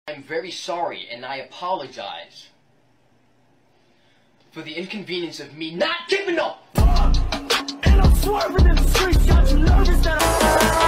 I'm very sorry, and I apologize for the inconvenience of me not giving up. And I'm swerving in the streets, got you nervous that